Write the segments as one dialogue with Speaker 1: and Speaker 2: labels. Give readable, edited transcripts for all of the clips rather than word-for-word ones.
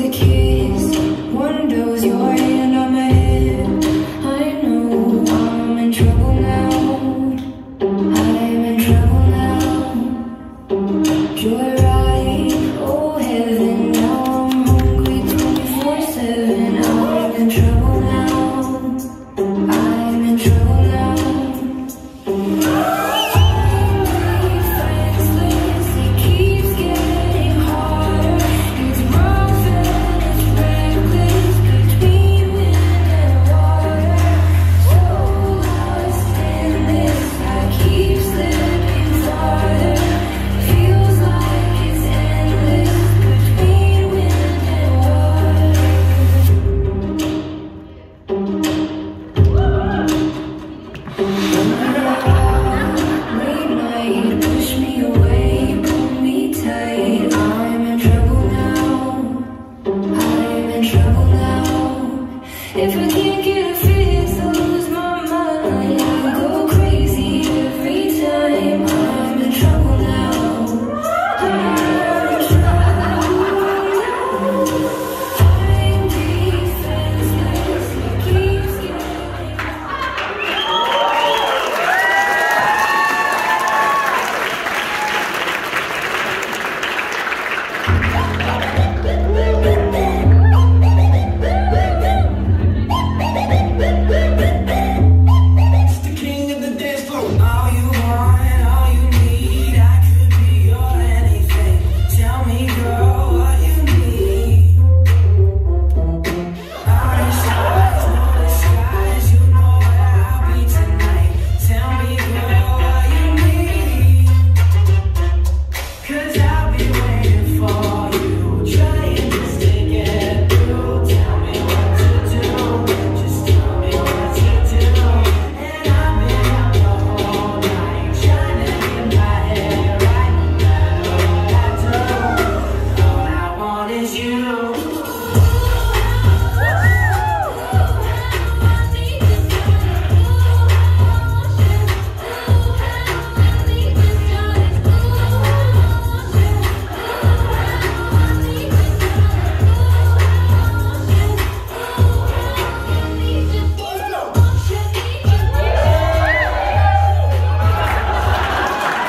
Speaker 1: a kiss. One dose, your hand on my hip. I know I'm in trouble now. I'm in trouble now. Joyride, oh heaven. Now I'm hungry 24/7. I'm in trouble now. I'm in trouble now. If I can't get a fix, I lose my mind. I go crazy every time. I'm in trouble now. I'm in trouble now. I'm defenseless. It keeps getting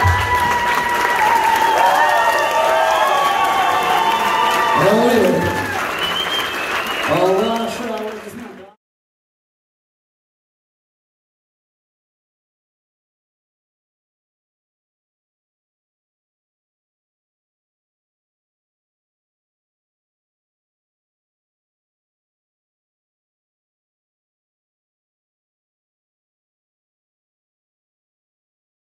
Speaker 2: Oh,